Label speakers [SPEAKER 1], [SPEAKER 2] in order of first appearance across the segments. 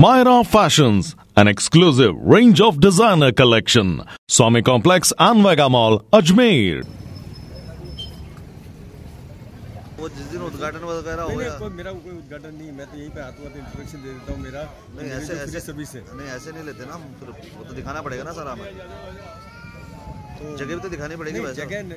[SPEAKER 1] Myra Fashions, an exclusive range of designer collection. Swami Complex and Vega Mall, Ajmer.
[SPEAKER 2] वो जिस दिन उद्घाटन वगैरह हो गया,
[SPEAKER 3] मेरा कोई उद्घाटन नहीं, मैं तो यहीं पे हाथों हाथ इंट्रोडक्शन दे देता हूँ मेरा।
[SPEAKER 2] नहीं ऐसे
[SPEAKER 3] सभी से
[SPEAKER 2] नहीं ऐसे नहीं लेते ना, फिर वो तो दिखाना पड़ेगा ना सर, हमें तो जगह भी तो दिखानी पड़ेगी वैसे।
[SPEAKER 3] जगह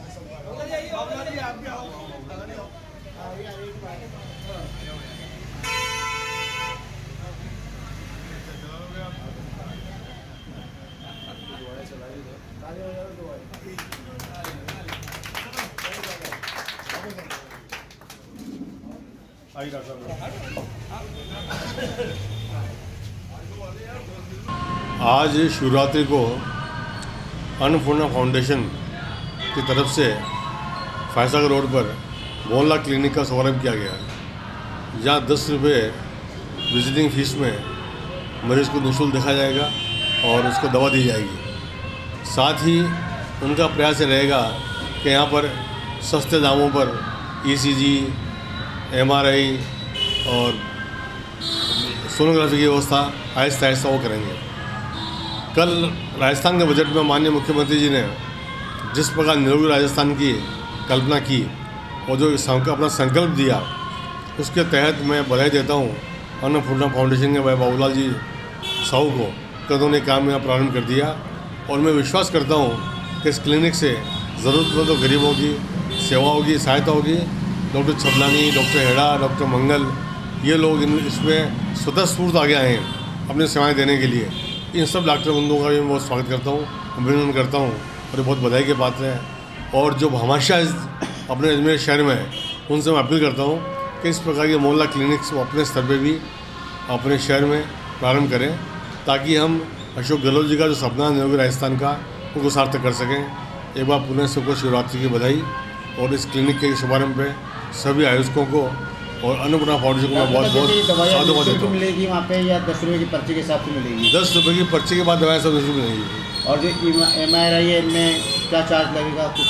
[SPEAKER 4] आज शिवरात्रि को अन्नपूर्णा फाउंडेशन की तरफ से फैजागर रोड पर मोहल्ला क्लिनिक का शुभारंभ किया गया है, जहाँ 10 रुपये विजिटिंग फीस में मरीज़ को निःशुल्क देखा जाएगा और उसको दवा दी जाएगी। साथ ही उनका प्रयास रहेगा कि यहाँ पर सस्ते दामों पर ECG, MRI और सोनोग्राफी की व्यवस्था आहिस्ता आहिस्ता वो करेंगे। कल राजस्थान के बजट में माननीय मुख्यमंत्री जी ने जिस प्रकार निरोगी राजस्थान की कल्पना की और जो अपना संकल्प दिया, उसके तहत मैं बधाई देता हूँ अन्नपूर्णा फाउंडेशन के भाई बाबूलाल जी साहू को कि उन्होंने काम यहाँ प्रारंभ कर दिया। और मैं विश्वास करता हूँ कि इस क्लिनिक से ज़रूरतमंद गरीबों की सेवा होगी, सहायता होगी। Doctor Chhablani, doctor Heda, doctor Mangal, ये लोग इसमें स्वतः स्फूर्त आगे आए हैं अपनी सेवाएं देने के लिए। इन सब डॉक्टर बंधुओं का भी मैं बहुत स्वागत करता हूँ, अभिनंदन करता हूँ और ये बहुत बधाई के पात्र हैं। और जो हमेशा अपने अजमेर शहर में है, उनसे मैं अपील करता हूँ कि इस प्रकार के मोहल्ला क्लिनिक्स को अपने स्तर पर भी अपने शहर में प्रारंभ करें, ताकि हम अशोक गहलोत जी का जो सपना निरोगी राजस्थान का, उनको सार्थक कर सकें। एक बार पुनः सबको शिवरात्रि की बधाई। और इस क्लिनिक के शुभारंभ पे सभी आयोजकों को और अन्नपूर्णा फाउंडेशन को मैं बहुत बहुत साधुवाद देता हूँ।
[SPEAKER 5] मिलेगी वहाँ पे या 10 रुपये की पर्ची के हिसाब से मिलेगी?
[SPEAKER 4] 10 रुपये की पर्ची के बाद दवाएं सब निःशुल्क मिलेगी।
[SPEAKER 5] और जो MRI है, इनमें क्या चार्ज लगेगा कुछ?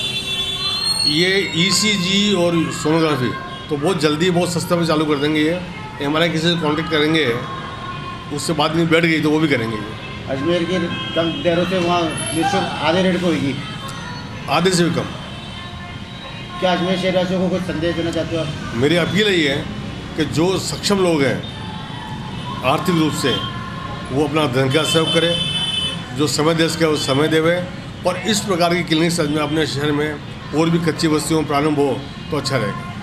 [SPEAKER 4] ये ECG और सोनोग्राफी तो बहुत जल्दी बहुत सस्ते में चालू कर देंगे। ये MRI किसी से कॉन्टेक्ट करेंगे, उससे बात नहीं बैठ गई तो वो भी करेंगे।
[SPEAKER 5] अजमेर के कम देरों से वहाँ निःशुल्क आधे रेट को होगी,
[SPEAKER 4] आधे से भी कम।
[SPEAKER 5] क्या अजमेर शहरवासियों को कुछ संदेश देना चाहते हो आप?
[SPEAKER 4] मेरी अपील यही है कि जो सक्षम लोग हैं आर्थिक रूप से, वो अपना धन का सहयोग करें, जो समय दे सके वो समय देवे। और इस प्रकार की क्लिनिक्स में अपने शहर में और भी कच्ची बस्तियों में प्रारंभ हो तो अच्छा रहेगा।